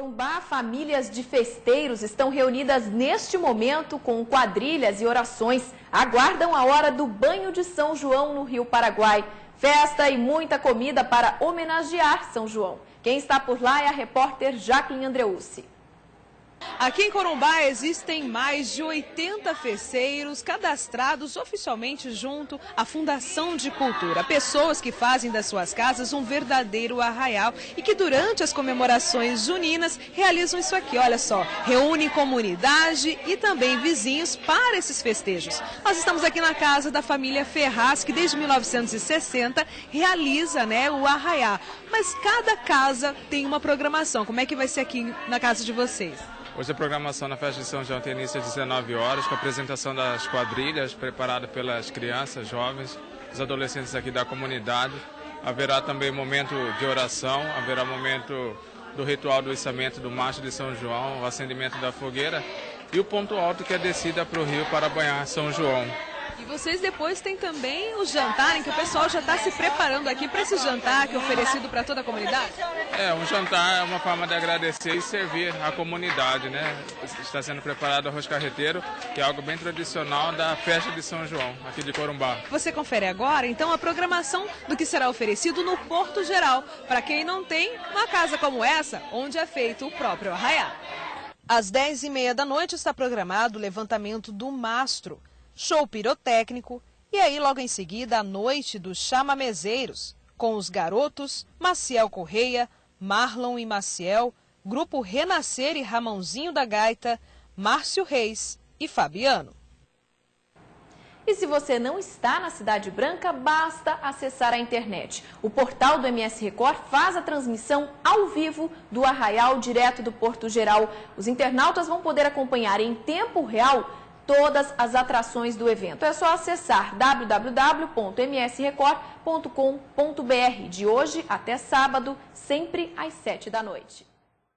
Corumbá, famílias de festeiros estão reunidas neste momento com quadrilhas e orações. Aguardam a hora do banho de São João no Rio Paraguai. Festa e muita comida para homenagear São João. Quem está por lá é a repórter Jacqueline Andreucci. Aqui em Corumbá existem mais de 80 festeiros cadastrados oficialmente junto à Fundação de Cultura. Pessoas que fazem das suas casas um verdadeiro arraial e que durante as comemorações juninas realizam isso aqui, olha só, reúnem comunidade e também vizinhos para esses festejos. Nós estamos aqui na casa da família Ferraz, que desde 1960 realiza, o arraiá. Mas cada casa tem uma programação. Como é que vai ser aqui na casa de vocês? Hoje a programação na festa de São João tem início às 19 horas, com a apresentação das quadrilhas, preparada pelas crianças, jovens, os adolescentes aqui da comunidade. Haverá também momento de oração, haverá momento do ritual do içamento do mastro de São João, o acendimento da fogueira e o ponto alto, que é a descida para o rio para banhar São João. E vocês depois têm também o jantar, em que o pessoal já está se preparando aqui para esse jantar que é oferecido para toda a comunidade? Um jantar é uma forma de agradecer e servir a comunidade, Está sendo preparado arroz carreteiro, que é algo bem tradicional da festa de São João, aqui de Corumbá. Você confere agora, então, a programação do que será oferecido no Porto Geral, para quem não tem uma casa como essa, onde é feito o próprio arraiá. Às 10h30 da noite está programado o levantamento do mastro, show pirotécnico e aí logo em seguida a noite dos chamamezeiros, com os garotos Maciel Correia, Marlon e Maciel, grupo Renascer e Ramãozinho da Gaita, Márcio Reis e Fabiano. E se você não está na Cidade Branca, basta acessar a internet. O portal do MS Record faz a transmissão ao vivo do arraial direto do Porto Geral. Os internautas vão poder acompanhar em tempo real todas as atrações do evento. É só acessar www.msrecord.com.br de hoje até sábado, sempre às 7 da noite.